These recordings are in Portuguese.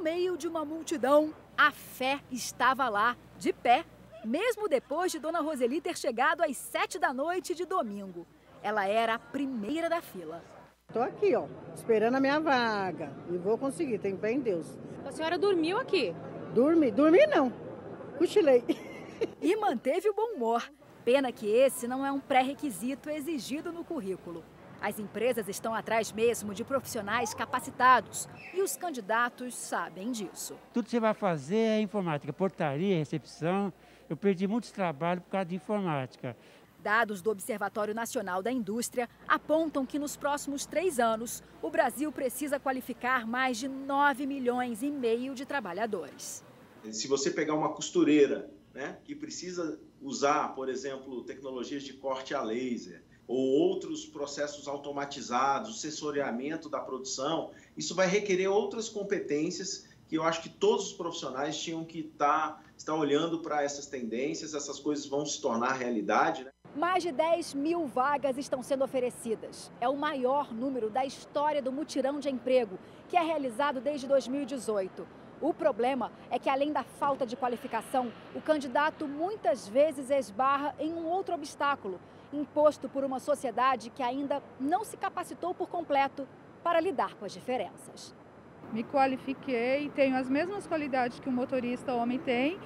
meio de uma multidão, a fé estava lá, de pé, mesmo depois de Dona Roseli ter chegado às 7 da noite de domingo. Ela era a primeira da fila. Estou aqui, ó, esperando a minha vaga e vou conseguir, tem fé em Deus. A senhora dormiu aqui? Dormi não, cochilei. E manteve o bom humor. Pena que esse não é um pré-requisito exigido no currículo. As empresas estão atrás mesmo de profissionais capacitados e os candidatos sabem disso. Tudo que você vai fazer é informática, portaria, recepção. Eu perdi muitos trabalhos por causa de informática. Dados do Observatório Nacional da Indústria apontam que nos próximos 3 anos, o Brasil precisa qualificar mais de 9 milhões e meio de trabalhadores. Se você pegar uma costureira, né, que precisa usar, por exemplo, tecnologias de corte a laser, ou outros processos automatizados, o sensoriamento da produção, isso vai requerer outras competências que eu acho que todos os profissionais tinham que estar olhando para essas tendências, essas coisas vão se tornar realidade, né? Mais de 10 mil vagas estão sendo oferecidas. É o maior número da história do mutirão de emprego, que é realizado desde 2018. O problema é que, além da falta de qualificação, o candidato muitas vezes esbarra em um outro obstáculo, imposto por uma sociedade que ainda não se capacitou por completo para lidar com as diferenças. Me qualifiquei, tenho as mesmas qualidades que o motorista homem tem,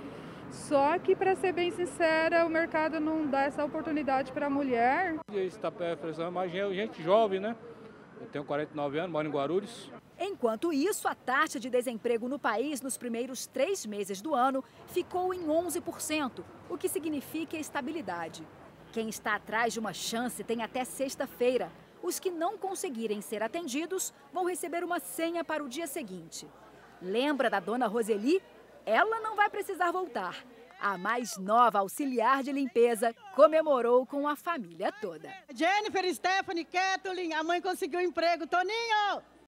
só que, para ser bem sincera, o mercado não dá essa oportunidade para a mulher. Está oferecendo mais gente jovem, né? Eu tenho 49 anos, moro em Guarulhos. Enquanto isso, a taxa de desemprego no país nos primeiros 3 meses do ano ficou em 11%, o que significa estabilidade. Quem está atrás de uma chance tem até sexta-feira. Os que não conseguirem ser atendidos vão receber uma senha para o dia seguinte. Lembra da Dona Roseli? Ela não vai precisar voltar. A mais nova auxiliar de limpeza comemorou com a família toda. Jennifer, Stephanie, Kathleen, a mãe conseguiu emprego. Toninho!